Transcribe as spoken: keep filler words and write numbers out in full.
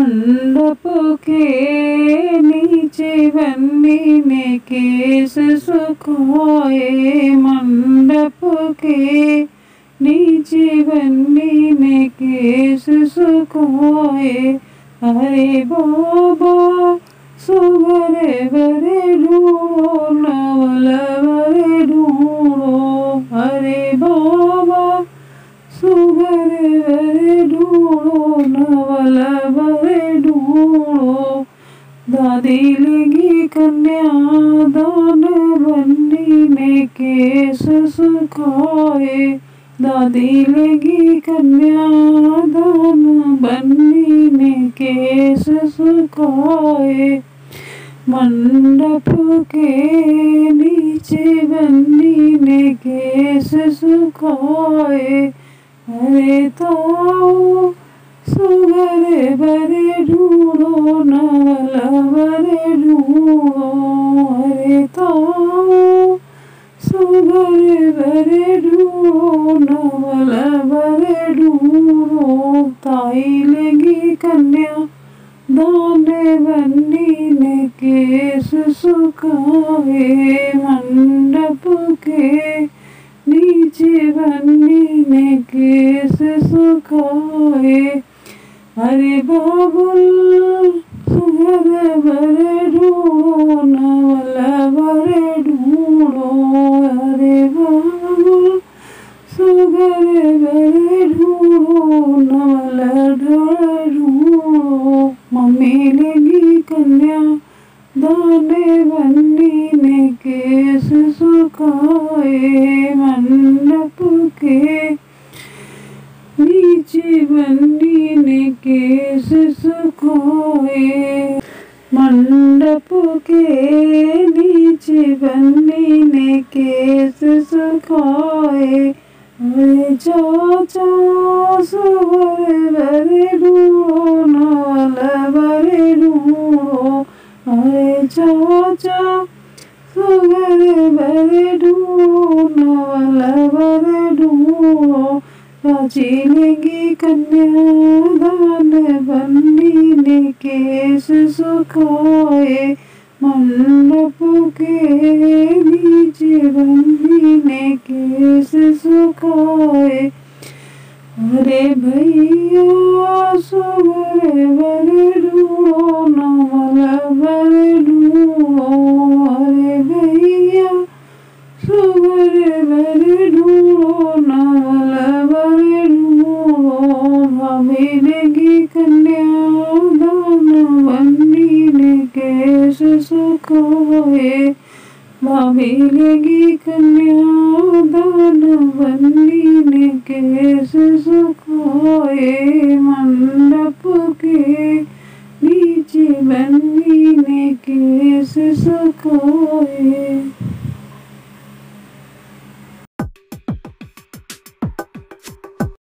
मंडप के नीचे बन्नी ने केस सुखाए। मंडप के नीचे बन्नी ने केस सुखाए। अरे बाबा सुघरे बरे ढूंढो नवल बरे ढूंढो। अरे बाबा सुघरे बरे ढूंढो नवल बरे ढूंढो। दादी लेगी कन्या दान बन्नी ने केस सुखाए। दादी लेगी कन्या दान बन्नी ने केस सुखाए। मंडप के नीचे बन्नी ने केस सुखाए। अरे ताऊ सुघरे बरे ढूंढो नवल बरे ढूंढो। अरे ताऊ सुघरे बरे ढूंढो नवल बरे ढूंढो। ताई लेगी कन्या दान बन्नी ने केस सुखाए। मंडप के नीचे बन्नी ने केस सुखाए। अरे बाबुल सुघरे बरे ढूंढो नवल बरे ढूंढो। अरे बाबुल सुघरे बरे ढूंढो नवल बरे ढूंढो। मम्मी लेगी कन्या दाने बन्नी ने केस सुखाए। मंडप के नीचे बन्नी ने केस सुखाए। मंडप के नीचे बन्नी ने केस सुखाए। अरे चाचा सुघरे बरे ढूंढो नवल बरे ढूंढो। अरे चाचा सुघरे बरे ढूंढो नवल बरे ढूंढो। चाची लेगी कन्या दान बन्नी ने केस सुखाए। मंडप के नीचे बन्नी ने केस सुखाए। अरे भैया सुघरे बरे ढूंढो नवल बरे ढूंढो। अरे भैया सुघरे बरे ढूंढो नवल बरे ढूंढो। भाभी लेगी कन्या दान बन्नी ने केस सुखाए। भाभी लेगी कन्या दान बन्नी ने केस सुखाए। मंडप के नीचे बन्नी ने केस सुखाए।